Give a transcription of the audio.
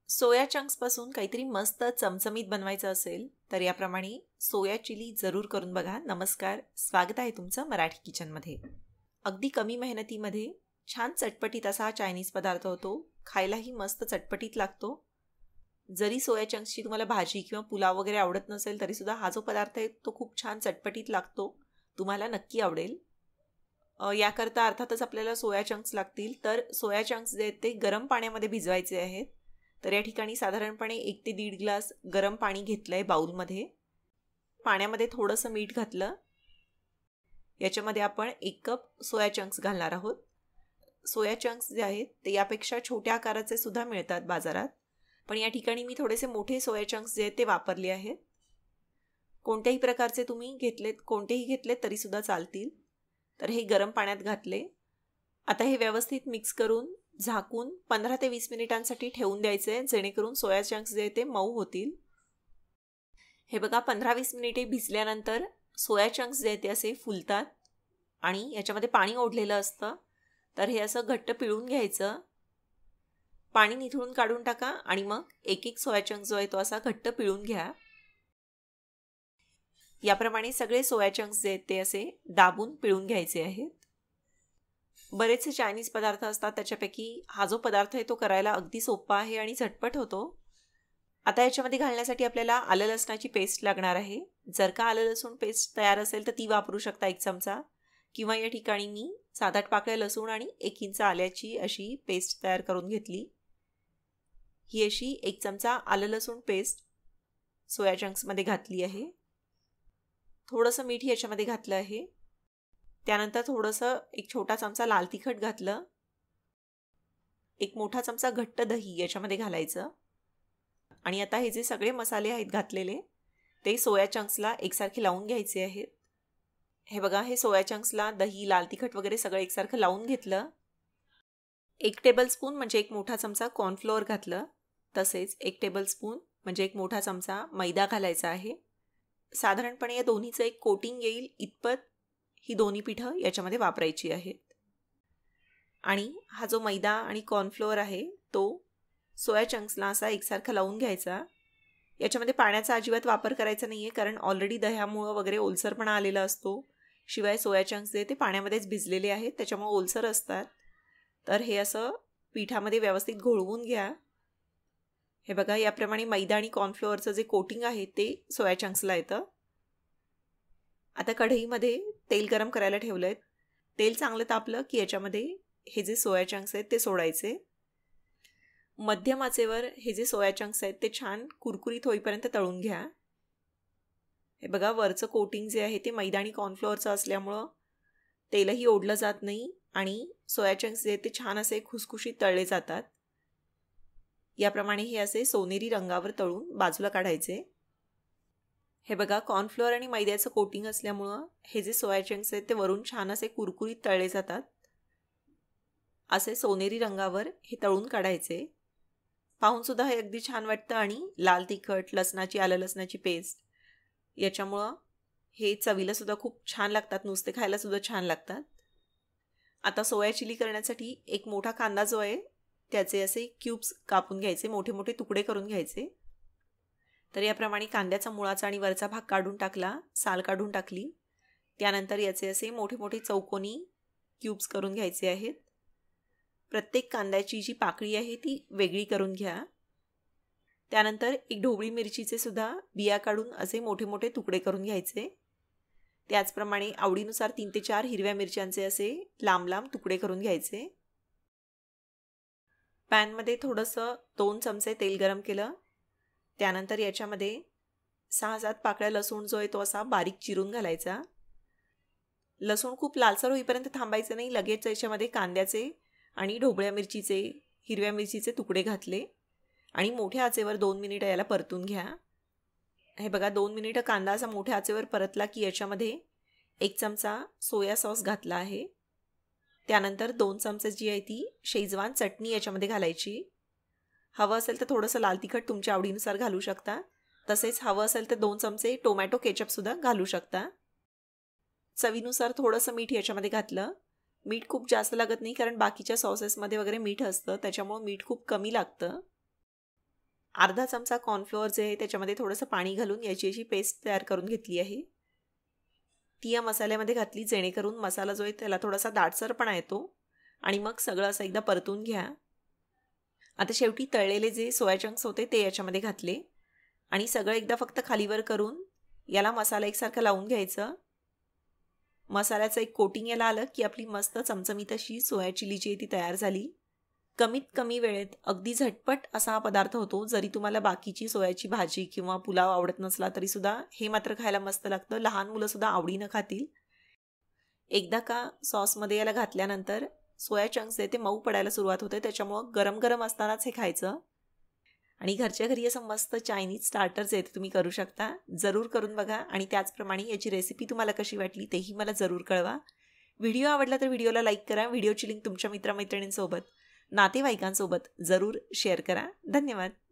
सोया चंक्सपासून काहीतरी मस्त चमचमीत बनवायचं असेल तर याप्रमाणे सोया चिली जरूर करून बघा. नमस्कार, स्वागत आहे तुमचं मराठी किचनमध्ये. अगदी कमी मेहनतीमध्ये छान चटपटीत असा हा चायनीज पदार्थ होतो. खायलाही मस्त चटपटीत लागतो. जरी सोया चंक्सची तुम्हाला भाजी किंवा पुलाव वगैरे आवडत नसेल तरीसुद्धा हा जो पदार्थ आहे तो खूप छान चटपटीत लागतो. तुम्हाला नक्की आवडेल. याकरता अर्थातच आपल्याला सोया चंक्स लागतील. तर सोया चंक्स जे आहेत ते गरम पाण्यामध्ये भिजवायचे आहेत. तर या ठिकाणी साधारणपणे 1 ते 1.5 ग्लास गरम पाणी घेतलं आहे बाउलमध्ये. पाण्यामध्ये थोडंसं मीठ घातलं. याच्यामध्ये आपण 1 कप सोया चंक्स घालणार आहोत. सोया चंक्स जे आहेत ते यापेक्षा छोट्या आकाराचे सुद्धा मिळतात बाजारात, पण या ठिकाणी मी थोडेसे मोठे सोया चंक्स जे आहेत ते वापरले आहेत. कोणत्याही प्रकारचे तुम्ही कोणतेही घेतलेत तरीसुद्धा चालतील. तर हे गरम पाण्यात घातले. आता हे व्यवस्थित मिक्स करून झाकून 15 ते 20 मिनिटांसाठी ठेवून द्यायचे आहे, जेणेकरून सोया चंक्स जे ते मऊ होतील. हे बघा, 15-20 मिनिटे भिजल्यानंतर सोया चंक्स जे ते असे फुलतात आणि याच्यामध्ये पाणी ओढलेलं असतं. तर हे असं घट्ट पिळून घ्यायचं. पाणी निथळून काढून टाका आणि मग एक एक सोया चंक्स जो आहे तो असा घट्ट पिळून घ्या. याप्रमाणे सगळे सोया चंक्स जे आहेत ते असे दाबून पिळून घ्यायचे आहेत. बरेचसे चायनीज पदार्थ असतात, त्याच्यापैकी हा जो पदार्थ आहे तो करायला अगदी सोपा आहे आणि झटपट होतो. आता याच्यामध्ये घालण्यासाठी आपल्याला आलं लसणाची पेस्ट लागणार आहे. जर का आलं लसूण पेस्ट तयार असेल तर ती वापरू शकता 1 चमचा, किंवा या ठिकाणी मी 7-8 पाकळ्या लसूण आणि 1 इंच आल्याची अशी पेस्ट तयार करून घेतली. ही अशी 1 चमचा आलं लसूण पेस्ट सोया चंक्समध्ये घातली आहे. थोडंसं मीठ याच्यामध्ये घातलं आहे. त्यानंतर थोडंसं 1 छोटा चमचा लाल तिखट घातलं. 1 मोठा चमचा घट्ट दही याच्यामध्ये घालायचं. आणि आता हे जे सगळे मसाले आहेत घातलेले ते सोया चंक्सला एकसारखे लावून घ्यायचे आहेत. हे बघा, हे सोया चंक्सला दही, लाल तिखट वगैरे सगळं एकसारखं लावून घेतलं. 1 टेबलस्पून म्हणजे 1 मोठा चमचा कॉर्नफ्लोअर घातलं. तसेच 1 टेबलस्पून म्हणजे 1 मोठा चमचा मैदा घालायचा आहे. साधारणपणे या दोन्हीचं एक कोटिंग येईल इतपत ही दोन्ही पिठं याच्यामध्ये वापरायची आहेत. आणि हा जो मैदा आणि कॉर्नफ्लोअर आहे तो सोया चंक्सला असा एकसारखा लावून घ्यायचा. याच्यामध्ये पाण्याचा अजिबात वापर करायचा नाही आहे, कारण ऑलरेडी दह्यामुळं वगैरे ओलसरपणा आलेला असतो. शिवाय सोया चंक्स जे ते पाण्यामध्येच भिजलेले आहेत, त्याच्यामुळे ओलसर असतात. तर हे असं पिठामध्ये व्यवस्थित घोळवून घ्या. हे बघा, याप्रमाणे मैदा आणि कॉर्नफ्लोअरचं जे कोटिंग आहे ते सोया चंक्सला येतं. आता कढईमध्ये तेल गरम करायला ठेवलं आहे. तेल चांगलं तापलं की याच्यामध्ये हे जे सोया चंक्स आहेत ते सोडायचे. मध्यम आचेवर हे जे सोया चंक्स आहेत ते छान कुरकुरीत होईपर्यंत तळून घ्या. हे बघा, वरचं कोटिंग जे आहे ते मैदा आणि कॉर्नफ्लोअरचं असल्यामुळं तेलही ओढलं जात नाही आणि सोया चंक्स जे आहेत ते छान असे खुसखुशीत तळले जातात. याप्रमाणे हे असे सोनेरी रंगावर तळून बाजूला काढायचे. हे बघा, कॉर्नफ्लोअर आणि मैद्याचं कोटिंग असल्यामुळं हे जे सोया चंक्स आहेत ते वरून छान असे कुरकुरीत तळले जातात. असे सोनेरी रंगावर हे तळून काढायचे. पाहूनसुद्धा हे अगदी छान वाटतं. आणि लाल तिखट, आलं लसणाची पेस्ट याच्यामुळं हे चवीलासुद्धा खूप छान लागतात, नुसते खायलासुद्धा छान लागतात. आता सोया चिली करण्यासाठी 1 मोठा कांदा जो आहे त्याचे असे क्यूब्स कापून घ्यायचे, मोठे मोठे तुकडे करून घ्यायचे. तर याप्रमाणे कांद्याचा मुळाचा आणि वरचा भाग काढून टाकला, साल काढून टाकली. त्यानंतर याचे असे मोठे मोठे चौकोनी क्यूब्स करून घ्यायचे आहेत. प्रत्येक कांद्याची जी पाकळी आहे ती वेगळी करून घ्या. त्यानंतर 1 ढोबळी मिरचीचे सुद्धा बिया काढून असे मोठे मोठे तुकडे करून घ्यायचे. त्याचप्रमाणे आवडीनुसार 3 ते 4 हिरव्या मिरच्यांचे असे लांब लांब तुकडे करून घ्यायचे. पॅनमध्ये थोडंसं 2 चमचे तेल गरम केलं. त्यानंतर याच्यामध्ये 6-7 पाकळ्या लसूण जो आहे तो असा बारीक चिरून घालायचा. लसूण खूप लालसर होईपर्यंत थांबायचं नाही. लगेच याच्यामध्ये कांद्याचे आणि ढोबळ्या मिरचीचे, हिरव्या मिरचीचे तुकडे घातले आणि मोठ्या आचेवर 2 मिनिटं याला परतून घ्या. हे बघा, 2 मिनिटं कांदा असा मोठ्या आचेवर परतला की याच्यामध्ये 1 चमचा सोया सॉस घातला आहे. त्यानंतर 2 चमचे जी आहे ती शेजवान चटणी याच्यामध्ये घालायची. हवं असेल तर थोडंसं लाल तिखट तुमच्या आवडीनुसार घालू शकता. तसेच हवं असेल तर 2 चमचे टोमॅटो केचपसुद्धा घालू शकता. चवीनुसार थोडंसं मीठ याच्यामध्ये घातलं. मीठ खूप जास्त लागत नाही, कारण बाकीच्या सॉसेसमध्ये वगैरे मीठ असतं, त्याच्यामुळे मीठ खूप कमी लागतं. अर्धा चमचा कॉर्नफ्लोअर जे आहे त्याच्यामध्ये थोडंसं पाणी घालून याची अशी पेस्ट तयार करून घेतली आहे. ती या मसाल्यामध्ये घातली जेणेकरून मसाला जो आहे त्याला थोडासा दाटसरपणा येतो आणि मग सगळं असं एकदा परतून घ्या. आता शेवटी तळलेले जे सोया चंक्स होते ते याच्यामध्ये घातले आणि सगळं एकदा फक्त खालीवर करून याला मसाला एकसारखं लावून घ्यायचं. मसाल्याचं एक कोटिंग याला आलं की आपली मस्त चमचमीत अशी सोया चिली जी आहे ती तयार झाली. कमीत कमी वेळेत अगदी झटपट असा हा पदार्थ होतो. जरी तुम्हाला बाकीची सोयाची भाजी किंवा पुलाव आवडत नसला तरीसुद्धा हे मात्र खायला मस्त लागतं. लहान मुलंसुद्धा आवडीनं खातील. एकदा का सॉसमध्ये याला घातल्यानंतर सोया चंक्स आहे ते मऊ पडायला सुरुवात होते. त्याच्यामुळं गरम गरम असतानाच हे खायचं. आणि घरच्या घरी असं मस्त चायनीज स्टार्टर्स आहेत तुम्ही करू शकता. जरूर करून बघा आणि त्याचप्रमाणे याची रेसिपी तुम्हाला कशी वाटली तेही मला जरूर कळवा. व्हिडिओ आवडला तर व्हिडिओला लाईक करा. व्हिडिओची लिंक तुमच्या मित्रमैत्रिणींसोबत नातेवाईकांसोबत जरूर शेअर करा. धन्यवाद.